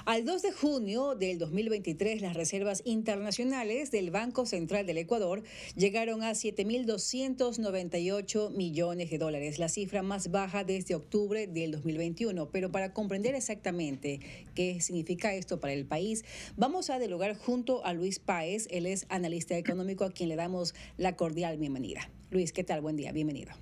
Al 2 de junio del 2023, las reservas internacionales del Banco Central del Ecuador llegaron a 7.298 millones de dólares, la cifra más baja desde octubre del 2021. Pero para comprender exactamente qué significa esto para el país, vamos a dialogar junto a Luis Páez. Él es analista económico, a quien le damos la cordial bienvenida. Luis, ¿qué tal? Buen día, bienvenido.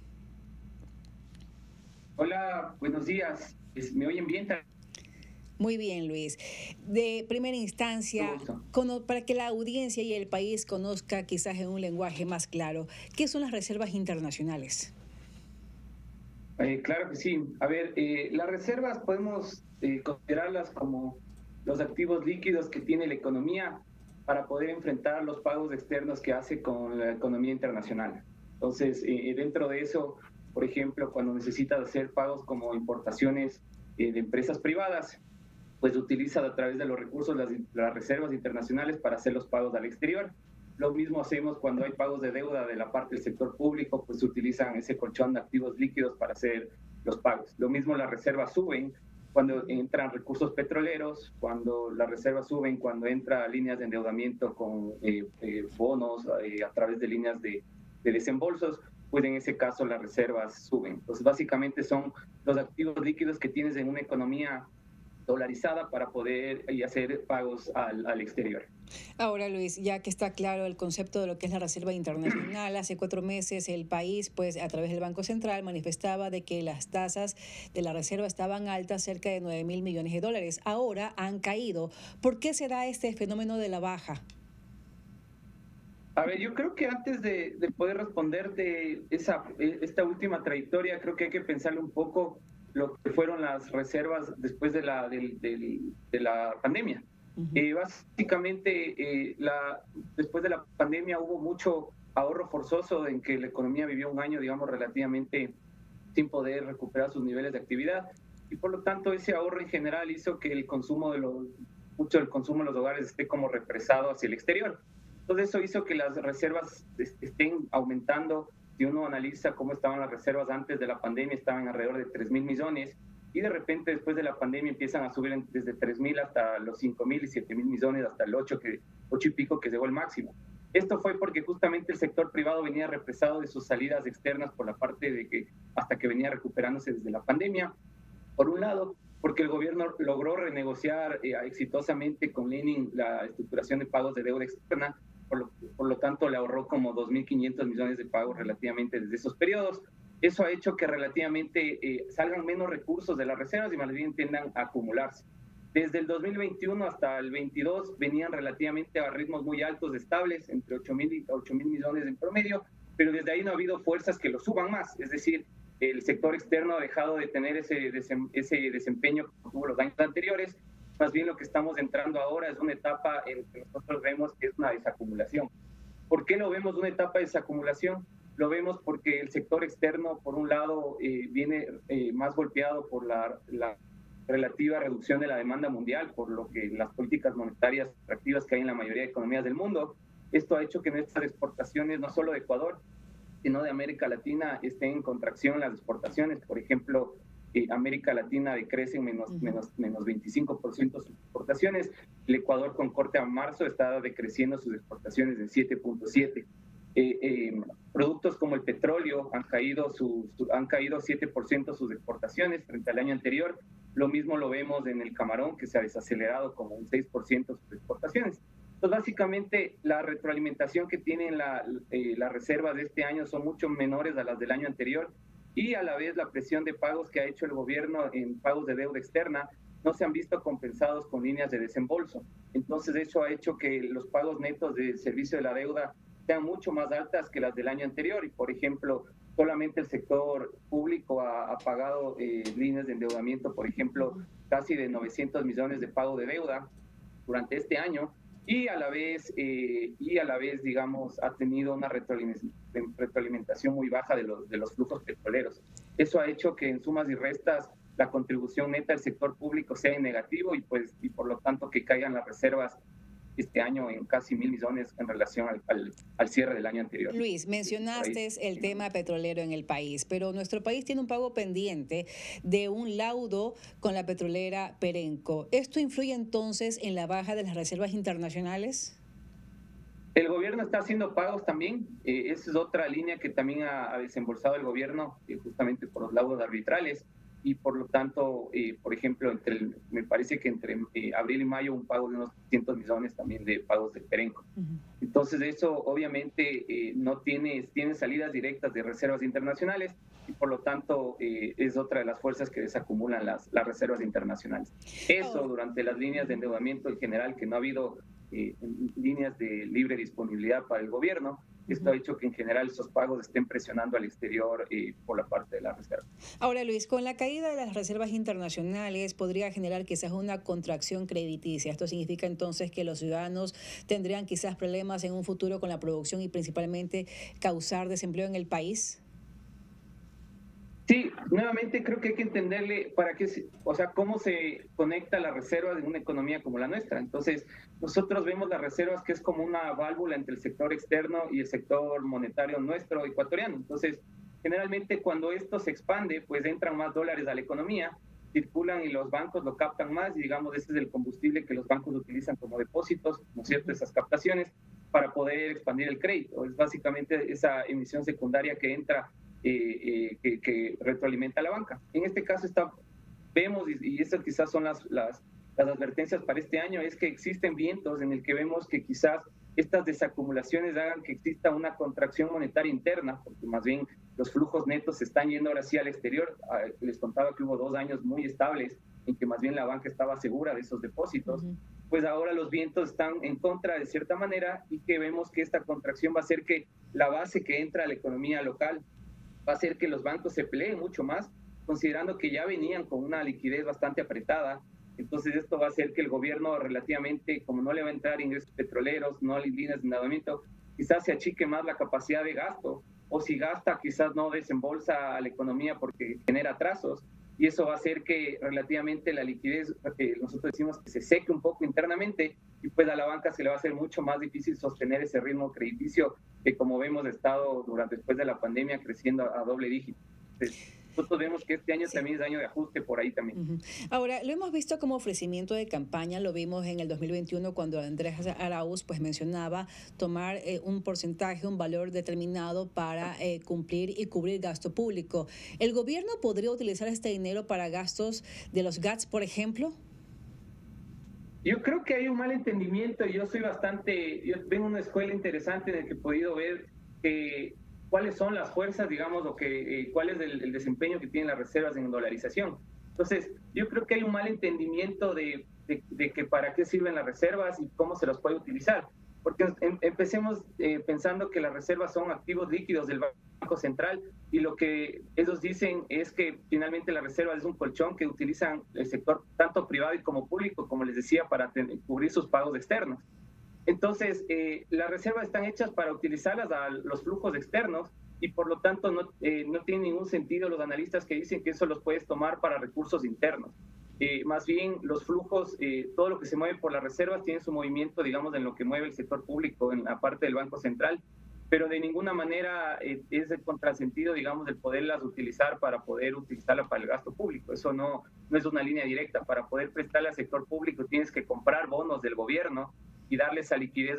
Hola, buenos días. ¿Me oyen bien? Muy bien, Luis. De primera Mucho instancia, gusto. para que la audiencia y el país conozca quizás en un lenguaje más claro, ¿qué son las reservas internacionales? Claro que sí. A ver, las reservas podemos considerarlas como los activos líquidos que tiene la economía para poder enfrentar los pagos externos que hace con la economía internacional. Entonces, dentro de eso, por ejemplo, cuando necesitas hacer pagos como importaciones de empresas privadas, pues utiliza a través de los recursos las reservas internacionales para hacer los pagos al exterior. Lo mismo hacemos cuando hay pagos de deuda de la parte del sector público, pues utilizan ese colchón de activos líquidos para hacer los pagos. Lo mismo las reservas suben cuando entran recursos petroleros, cuando las reservas suben cuando entran líneas de endeudamiento con bonos a través de líneas de desembolsos, pues en ese caso las reservas suben. Entonces, básicamente son los activos líquidos que tienes en una economía dolarizada para poder hacer pagos al exterior. Ahora, Luis, ya que está claro el concepto de lo que es la reserva internacional, hace 4 meses el país, pues a través del Banco Central, manifestaba de que las tasas de la reserva estaban altas, cerca de 9.000 millones de dólares. Ahora han caído. ¿Por qué se da este fenómeno de la baja? A ver, yo creo que antes de poder responderte esta última trayectoria, creo que hay que pensarle un poco lo que fueron las reservas después de la pandemia. Ujú. Básicamente, después de la pandemia hubo mucho ahorro forzoso en que la economía vivió un año, digamos, relativamente sin poder recuperar sus niveles de actividad, y por lo tanto ese ahorro en general hizo que mucho del consumo de los hogares esté como represado hacia el exterior. Entonces eso hizo que las reservas estén aumentando. Si uno analiza cómo estaban las reservas antes de la pandemia, estaban alrededor de 3.000 millones, y de repente después de la pandemia empiezan a subir desde 3.000 hasta los 5.000 y 7.000 millones, hasta el 8 y pico, que llegó el máximo. Esto fue porque justamente el sector privado venía represado de sus salidas externas por la parte de que hasta que venía recuperándose desde la pandemia. Por un lado, porque el gobierno logró renegociar exitosamente con Lenin la estructuración de pagos de deuda externa, por lo tanto le ahorró como 2.500 millones de pagos relativamente desde esos periodos. Eso ha hecho que relativamente salgan menos recursos de las reservas y más bien tiendan a acumularse. Desde el 2021 hasta el 22 venían relativamente a ritmos muy altos, estables, entre 8.000 y 8.000 millones en promedio, pero desde ahí no ha habido fuerzas que lo suban más. Es decir, el sector externo ha dejado de tener ese desempeño que tuvo los años anteriores. Más bien lo que estamos entrando ahora es una etapa en que nosotros vemos que es una desacumulación. ¿Por qué lo vemos una etapa de desacumulación? Lo vemos porque el sector externo, por un lado, viene más golpeado por la relativa reducción de la demanda mundial, por lo que las políticas monetarias atractivas que hay en la mayoría de economías del mundo. Esto ha hecho que nuestras exportaciones, no solo de Ecuador, sino de América Latina, estén en contracción las exportaciones. Por ejemplo, América Latina decrece en menos 25% sus exportaciones. El Ecuador, con corte a marzo, está decreciendo sus exportaciones en 7.7%. Productos como el petróleo han caído 7% sus exportaciones frente al año anterior. Lo mismo lo vemos en el camarón, que se ha desacelerado como un 6% sus exportaciones. Entonces, básicamente, la retroalimentación que tienen las reservas de este año son mucho menores a las del año anterior, y a la vez la presión de pagos que ha hecho el gobierno en pagos de deuda externa no se han visto compensados con líneas de desembolso. Entonces, eso ha hecho que los pagos netos del servicio de la deuda sean mucho más altas que las del año anterior. Y, por ejemplo, solamente el sector público ha pagado líneas de endeudamiento, por ejemplo, casi de 900 millones de pago de deuda durante este año, y a la vez, digamos, ha tenido una retroalimentación muy baja de los flujos petroleros. Eso ha hecho que en sumas y restas la contribución neta del sector público sea en negativo, y por lo tanto que caigan las reservas este año en casi 1.000 millones en relación al cierre del año anterior. Luis, mencionaste el tema petrolero en el país, pero nuestro país tiene un pago pendiente de un laudo con la petrolera Perenco. ¿Esto influye entonces en la baja de las reservas internacionales? El gobierno está haciendo pagos también. Esa es otra línea que también ha desembolsado el gobierno, justamente por los laudos arbitrales. Y por lo tanto, por ejemplo, me parece que entre abril y mayo un pago de unos 300 millones también de pagos de Perenco. Entonces eso obviamente no tiene salidas directas de reservas internacionales y por lo tanto es otra de las fuerzas que desacumulan las reservas internacionales. Eso durante las líneas de endeudamiento en general, que no ha habido líneas de libre disponibilidad para el gobierno. Esto ha hecho que en general esos pagos estén presionando al exterior por la parte de la reserva. Ahora, Luis, con la caída de las reservas internacionales podría generar quizás una contracción crediticia. Esto significa entonces que los ciudadanos tendrían quizás problemas en un futuro con la producción y principalmente causar desempleo en el país. Sí, nuevamente creo que hay que entenderle cómo se conecta la reserva en una economía como la nuestra. Entonces, nosotros vemos las reservas que es como una válvula entre el sector externo y el sector monetario nuestro ecuatoriano. Entonces, generalmente cuando esto se expande, pues entran más dólares a la economía, circulan y los bancos lo captan más y digamos ese es el combustible que los bancos utilizan como depósitos, ¿no es cierto?, esas captaciones para poder expandir el crédito. Es básicamente esa emisión secundaria que entra que retroalimenta a la banca. En este caso vemos, y estas quizás son las advertencias para este año, es que existen vientos en el que vemos que quizás estas desacumulaciones hagan que exista una contracción monetaria interna, porque más bien los flujos netos se están yendo ahora sí al exterior. Les contaba que hubo 2 años muy estables en que más bien la banca estaba segura de esos depósitos. Pues ahora los vientos están en contra de cierta manera y que vemos que esta contracción va a hacer que la base que entra a la economía local va a hacer que los bancos se peleen mucho más, considerando que ya venían con una liquidez bastante apretada. Entonces esto va a hacer que el gobierno relativamente, como no le va a entrar ingresos petroleros, no hay líneas de endeudamiento, quizás se achique más la capacidad de gasto, o si gasta quizás no desembolsa a la economía porque genera atrasos, y eso va a hacer que relativamente la liquidez, nosotros decimos que se seque un poco internamente, y pues a la banca se le va a hacer mucho más difícil sostener ese ritmo crediticio que, como vemos, ha estado después de la pandemia creciendo a doble dígito. Entonces, nosotros vemos que este año también es año de ajuste por ahí también. Ahora, lo hemos visto como ofrecimiento de campaña, lo vimos en el 2021 cuando Andrés Arauz pues mencionaba tomar un porcentaje, un valor determinado para cumplir y cubrir gasto público. ¿El gobierno podría utilizar este dinero para gastos de los GATS, por ejemplo? Yo creo que hay un mal entendimiento y yo vengo de una escuela interesante en la que he podido ver cuáles son las fuerzas, digamos, o cuál es el desempeño que tienen las reservas en dolarización. Entonces, yo creo que hay un mal entendimiento de que para qué sirven las reservas y cómo se las puede utilizar. Porque empecemos pensando que las reservas son activos líquidos del Banco Central y lo que ellos dicen es que finalmente la reserva es un colchón que utilizan el sector tanto privado y como público, como les decía, para cubrir sus pagos externos. Entonces, las reservas están hechas para utilizarlas a los flujos externos y por lo tanto no tiene ningún sentido los analistas que dicen que eso los puedes tomar para recursos internos. Más bien los flujos, todo lo que se mueve por las reservas tiene su movimiento, digamos, en lo que mueve el sector público, en la parte del Banco Central, pero de ninguna manera es el contrasentido, digamos, el poderlas utilizar para poder utilizarla para el gasto público. Eso no es una línea directa. Para poder prestarle al sector público tienes que comprar bonos del gobierno y darle esa liquidez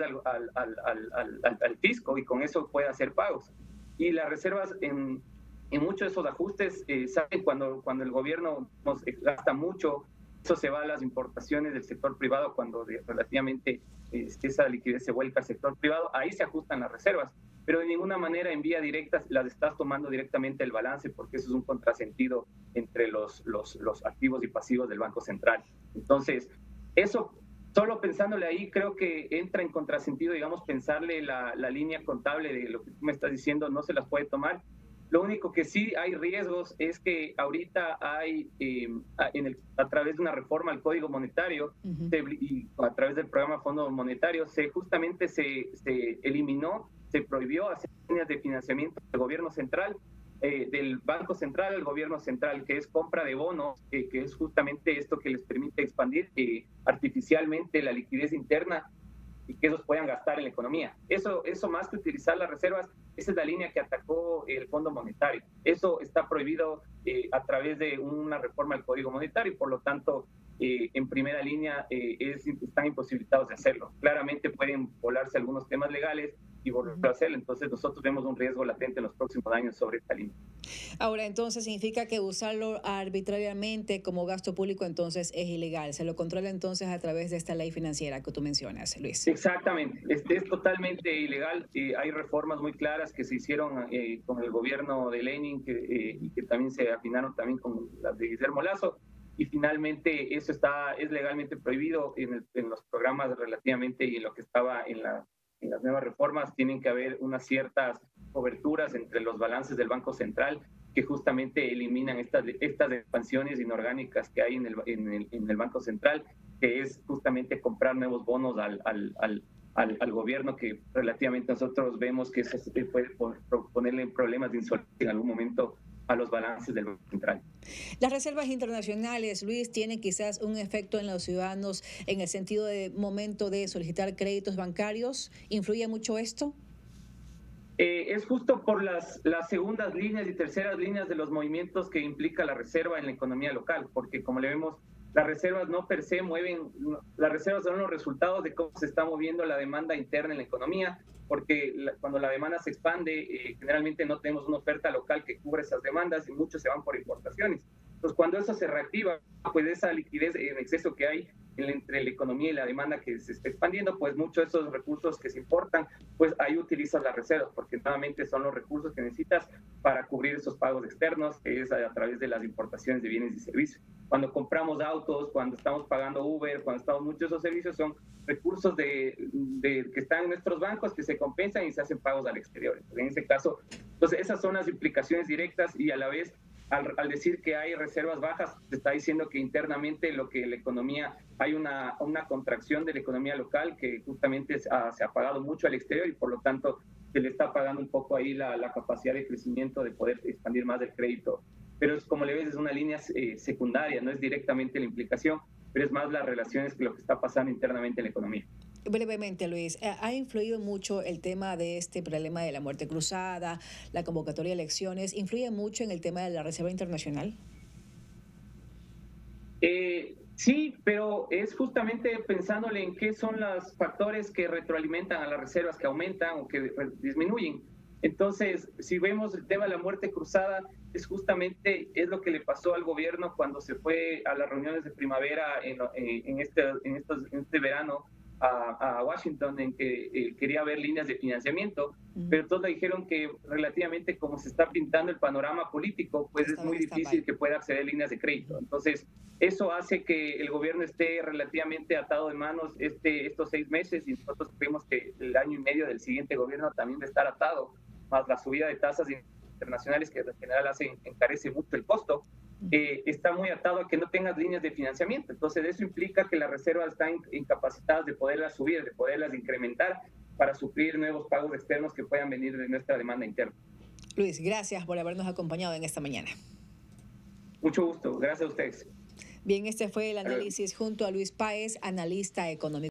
al fisco y con eso puede hacer pagos. Y las reservas en muchos de esos ajustes, saben cuando el gobierno gasta mucho, eso se va a las importaciones del sector privado cuando relativamente esa liquidez se vuelca al sector privado, ahí se ajustan las reservas, pero de ninguna manera en vía directa las estás tomando directamente el balance porque eso es un contrasentido entre los activos y pasivos del Banco Central. Entonces, eso, solo pensándole ahí, creo que entra en contrasentido, digamos, pensarle la línea contable de lo que tú me estás diciendo, no se las puede tomar. Lo único que sí hay riesgos es que ahorita hay, a través de una reforma al Código Monetario y a través del programa Fondo Monetario, justamente se eliminó, se prohibió hacer líneas de financiamiento del gobierno central, del Banco Central al gobierno central, que es compra de bonos, que es justamente esto que les permite expandir artificialmente la liquidez interna. y que esos puedan gastar en la economía. Eso más que utilizar las reservas, esa es la línea que atacó el Fondo Monetario. Eso está prohibido a través de una reforma del Código Monetario y por lo tanto en primera línea están imposibilitados de hacerlo. Claramente pueden volarse algunos temas legales y volverlo a hacer, entonces nosotros vemos un riesgo latente en los próximos años sobre esta línea. Ahora, entonces significa que usarlo arbitrariamente como gasto público entonces es ilegal. Se lo controla entonces a través de esta ley financiera que tú mencionas, Luis. Exactamente, es totalmente ilegal. Hay reformas muy claras que se hicieron con el gobierno de Lenin y que también se afinaron también con las de Guillermo Lasso. Y finalmente eso es legalmente prohibido en los programas relativamente y en lo que estaba en las nuevas reformas. Tienen que haber unas ciertas coberturas entre los balances del Banco Central que justamente eliminan estas expansiones inorgánicas que hay en el Banco Central, que es justamente comprar nuevos bonos al gobierno, que relativamente nosotros vemos que eso puede ponerle problemas de insolvencia en algún momento a los balances del Banco Central. Las reservas internacionales, Luis, tienen quizás un efecto en los ciudadanos en el sentido de momento de solicitar créditos bancarios. ¿Influye mucho esto? Es justo por las segundas líneas y terceras líneas de los movimientos que implica la reserva en la economía local, porque como le vemos, las reservas no per se mueven, las reservas son los resultados de cómo se está moviendo la demanda interna en la economía, porque cuando la demanda se expande, generalmente no tenemos una oferta local que cubra esas demandas y muchos se van por importaciones. Entonces, cuando eso se reactiva, pues esa liquidez en exceso que hay entre la economía y la demanda que se está expandiendo, pues muchos de esos recursos que se importan, pues ahí utilizas las reservas, porque nuevamente son los recursos que necesitas para cubrir esos pagos externos, que es a través de las importaciones de bienes y servicios. Cuando compramos autos, cuando estamos pagando Uber, cuando estamos muchos de esos servicios, son recursos que están en nuestros bancos que se compensan y se hacen pagos al exterior. Entonces, en ese caso, entonces esas son las implicaciones directas y a la vez al decir que hay reservas bajas, se está diciendo que internamente lo que la economía, hay una contracción de la economía local que justamente se ha pagado mucho al exterior y por lo tanto se le está pagando un poco ahí la capacidad de crecimiento de poder expandir más el crédito. Pero es, como le ves, es una línea secundaria, no es directamente la implicación, pero es más las relaciones que lo que está pasando internamente en la economía. Brevemente, Luis, ¿ha influido mucho el tema de este problema de la muerte cruzada, la convocatoria de elecciones? ¿Influye mucho en el tema de la Reserva Internacional? Sí, pero es justamente pensándole en qué son los factores que retroalimentan a las reservas, que aumentan o que disminuyen. Entonces, si vemos el tema de la muerte cruzada, es lo que le pasó al gobierno cuando se fue a las reuniones de primavera en este verano a Washington, en que quería ver líneas de financiamiento, pero todos le dijeron que relativamente como se está pintando el panorama político, pues es muy difícil que pueda acceder a líneas de crédito. Entonces, eso hace que el gobierno esté relativamente atado de manos estos 6 meses y nosotros creemos que el año y medio del siguiente gobierno también va a estar atado, más la subida de tasas internacionales que en general encarece mucho el costo. Está muy atado a que no tengas líneas de financiamiento. Entonces, eso implica que las reservas están incapacitadas de poderlas subir, de poderlas incrementar para suplir nuevos pagos externos que puedan venir de nuestra demanda interna. Luis, gracias por habernos acompañado en esta mañana. Mucho gusto. Gracias a ustedes. Bien, este fue el análisis junto a Luis Páez, analista económico.